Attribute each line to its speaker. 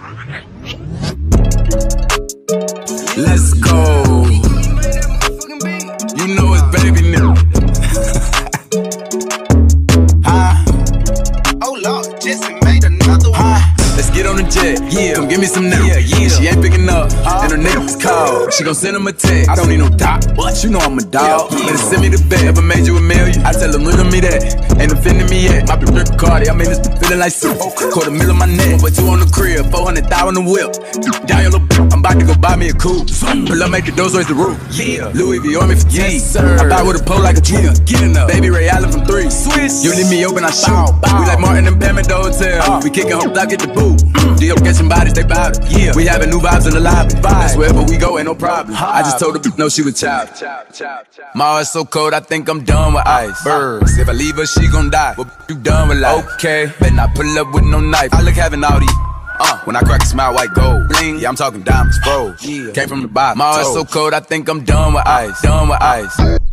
Speaker 1: Let's go. You know it's baby nigga.
Speaker 2: Oh Lord, Jesse made another one.
Speaker 1: Let's get on the jet, yeah. Come give me some now. Yeah. She ain't picking up, and her niggas call. She gon' send him a text. I don't need no dot, but you know I'm a dog. Better send me the bag. Ever made you a million? I tell him, look at me that. Ain't offending me yet. My bitch Cardi, I made this feeling like soup. Quarter mil on my neck, but 2 on the crib, 400,000 on the whip. Down your little, I'm about to go buy me a coupe. Pull up, make the doors raise the roof. Yeah. Louis V on me for T. I buy with a pole like a tree. Get enough. Baby Ray Allen from 3. Swiss. You leave me open, I shoot. We like Martin and Pam at the hotel. We kickin' home, I get the boot. Deal catching bodies, they bout it. Yeah. We having new vibes in the lobby. That's wherever we go, ain't no problem. I just told her no, she was child. My heart's so cold, I think I'm done with ice. Birds, if I leave her, she gon' die. Well, you done with life. Okay, better not pull up with no knife. I look having all these. When I crack a smile, white gold. Bling, yeah, I'm talking diamonds, bro. Came from the bottom. My heart's so cold, I think I'm done with ice. Done with ice.